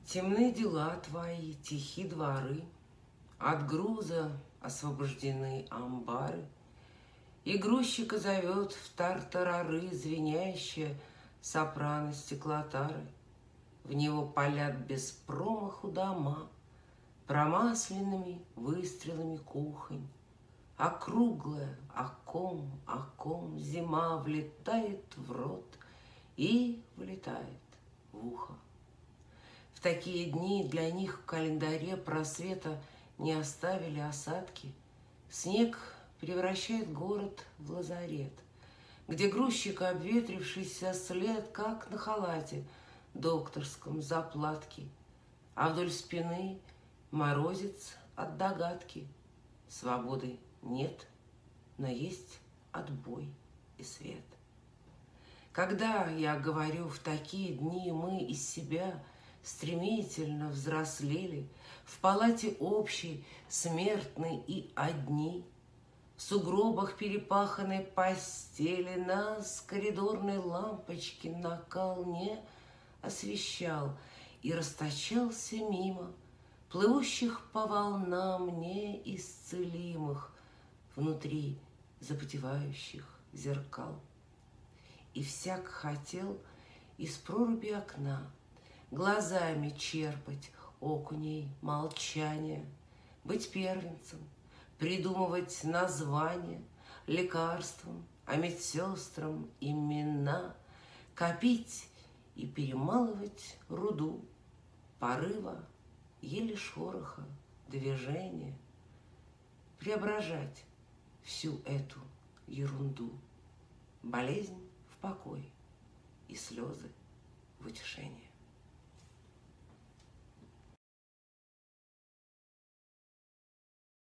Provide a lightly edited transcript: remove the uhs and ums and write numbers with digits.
Темны дела твои, тихи дворы, от груза освобождены амбары, и грузчика зовет в тартарары звенящая сопрано стеклотары. В него палят без промаху дома, промасленными выстрелами кухонь. Округлая, оком зима влетает в рот и вылетает в ухо. В такие дни для них в календаре просвета не оставили осадки. Снег превращает город в лазарет, где грузчик, обветрившийся след, как на халате докторском заплатки, а вдоль спины морозец от догадки. Свободы нет, но есть отбой и свет. Когда, я говорю, в такие дни мы из себя стремительно взрослели, в палате общей, смертной и одни, в сугробах перепаханной постели нас коридорной лампочки накал не освещал и расточался мимо плывущих по волнам неисцелимых внутри запотевающих зеркал. И всяк хотел из проруби окна глазами черпать окуней молчания, быть первенцем, придумывать названия, лекарствам, а медсестрам имена, копить и перемалывать руду, порыва, еле шороха, движения, преображать всю эту ерунду, болезнь в покой и слезы в утешение.